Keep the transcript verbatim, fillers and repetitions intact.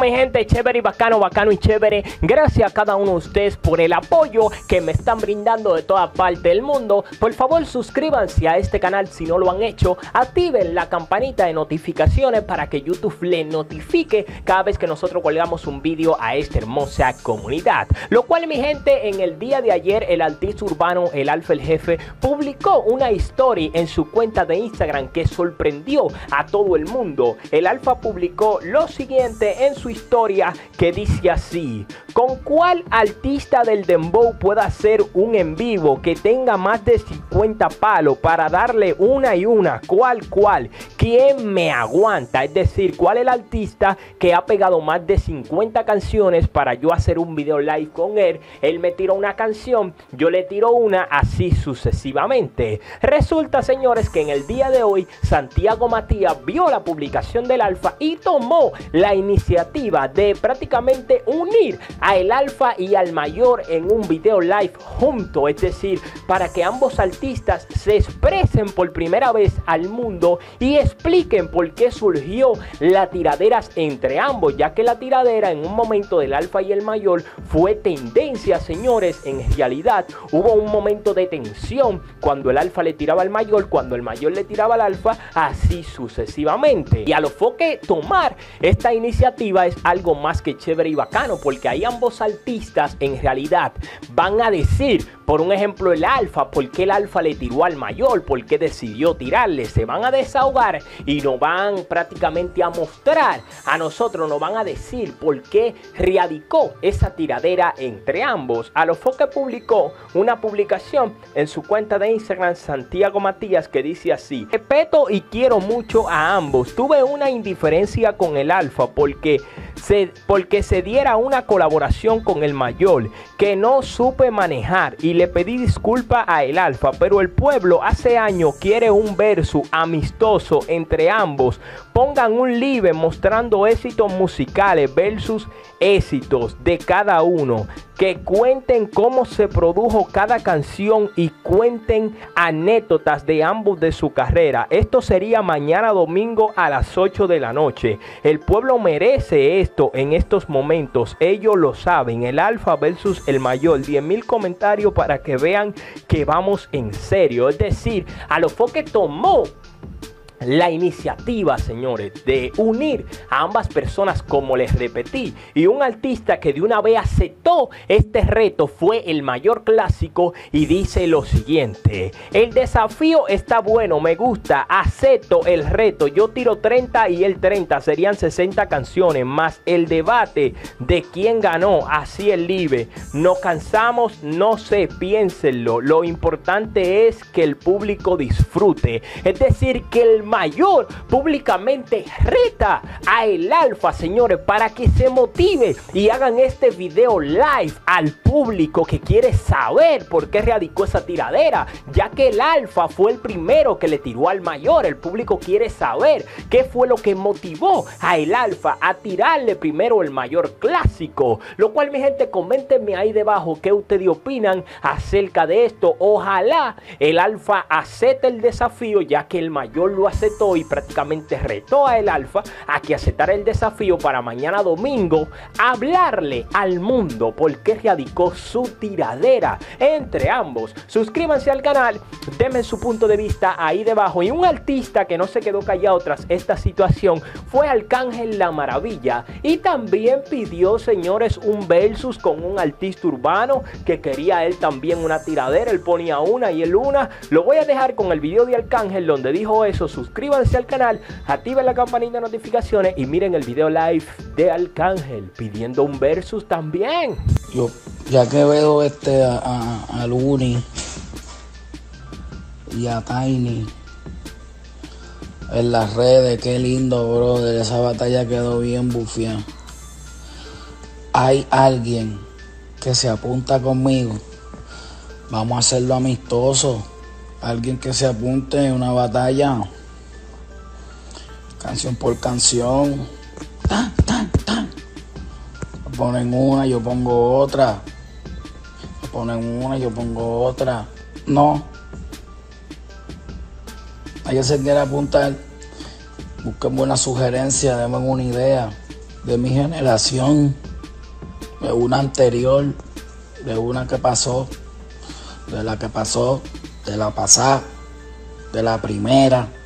mi gente, chévere y bacano, bacano y chévere. Gracias a cada uno de ustedes por el apoyo que me están brindando de toda parte del mundo. Por favor, suscríbanse a este canal si no lo han hecho. Activen la campanita de notificaciones para que YouTube le notifique cada vez que nosotros colgamos un vídeo a esta hermosa comunidad. Lo cual, mi gente, en el día de ayer el artista urbano El Alfa el Jefe publicó una historia en su cuenta de Instagram que sorprendió a todo el mundo. El Alfa publicó lo siguiente en su historia, que dice así: ¿con cuál artista del dembow pueda hacer un en vivo que tenga más de cincuenta palos para darle una y una? ¿Cuál, cuál? ¿Quién me aguanta? Es decir, ¿cuál es el artista que ha pegado más de cincuenta canciones para yo hacer un video live con él? Él me tiró una canción, yo le tiro una, así sucesivamente. Resulta, señores, que en el día de hoy Santiago Matías vio la publicación del Alfa y tomó la iniciativa de prácticamente unir a El Alfa y al Mayor en un video live junto, es decir, para que ambos artistas se expresen por primera vez al mundo y expliquen por qué surgió la tiraderas entre ambos, ya que la tiradera en un momento del Alfa y el Mayor fue tendencia, señores. En realidad hubo un momento de tensión cuando el Alfa le tiraba al Mayor, cuando el Mayor le tiraba al Alfa, así sucesivamente. Y a lo que tomar esta iniciativa es algo más que chévere y bacano, porque ahí ambos artistas en realidad van a decir, por un ejemplo, el Alfa, por qué el Alfa le tiró al Mayor, por qué decidió tirarle. Se van a desahogar y nos van prácticamente a mostrar a nosotros, nos van a decir por qué radicó esa tiradera entre ambos. A lo que publicó una publicación en su cuenta de Instagram Santiago Matías que dice así: respeto y quiero mucho a ambos. Tuve una indiferencia con el Alfa porque se, porque se diera una colaboración con el Mayor que no supe manejar y le pedí disculpa a el Alfa, pero el pueblo hace años quiere un verso amistoso entre ambos. Pongan un live mostrando éxitos musicales versus éxitos de cada uno, que cuenten cómo se produjo cada canción y cuenten anécdotas de ambos de su carrera. Esto sería mañana domingo a las ocho de la noche. El pueblo merece esto en estos momentos, ellos lo saben. El Alfa versus el Mayor, diez mil comentarios para que vean que vamos en serio. Es decir, a lo que tomó la iniciativa, señores, de unir a ambas personas, como les repetí, y un artista que de una vez aceptó este reto fue el Mayor Clásico y dice lo siguiente: el desafío está bueno, me gusta, acepto el reto, yo tiro treinta y él treinta, serían sesenta canciones, más el debate de quién ganó, así el live, nos cansamos, no sé, piénsenlo, lo importante es que el público disfrute. Es decir, que el Mayor públicamente reta a el Alfa, señores, para que se motive y hagan este video live al público que quiere saber por qué radicó esa tiradera, ya que el Alfa fue el primero que le tiró al Mayor. El público quiere saber qué fue lo que motivó a el Alfa a tirarle primero el Mayor Clásico. Lo cual, mi gente, coméntenme ahí debajo qué ustedes opinan acerca de esto. Ojalá el Alfa acepte el desafío, ya que el Mayor lo aceptó y prácticamente retó a el Alfa a que aceptara el desafío para mañana domingo hablarle al mundo por qué radicó su tiradera entre ambos. Suscríbanse al canal, denme su punto de vista ahí debajo. Y un artista que no se quedó callado tras esta situación fue Arcángel La Maravilla, y también pidió, señores, un versus con un artista urbano que quería él también una tiradera. Él ponía una y él una. Lo voy a dejar con el video de Arcángel donde dijo eso. Suscríbanse al canal, activen la campanita de notificaciones y miren el video live de Arcángel pidiendo un versus también. Yo, ya que veo este a, a, a Luni y a Tiny en las redes, qué lindo, brother, esa batalla quedó bien bufiada. Hay alguien que se apunta conmigo, vamos a hacerlo amistoso. Alguien que se apunte en una batalla, canción por canción, tan, tan, tan. Me ponen una, yo pongo otra. Me ponen una, yo pongo otra. No. Alguien se quiere apuntar, busquen buena sugerencia, denme una idea. de mi generación, de una anterior, de una que pasó, de la que pasó, de la pasada, de la primera.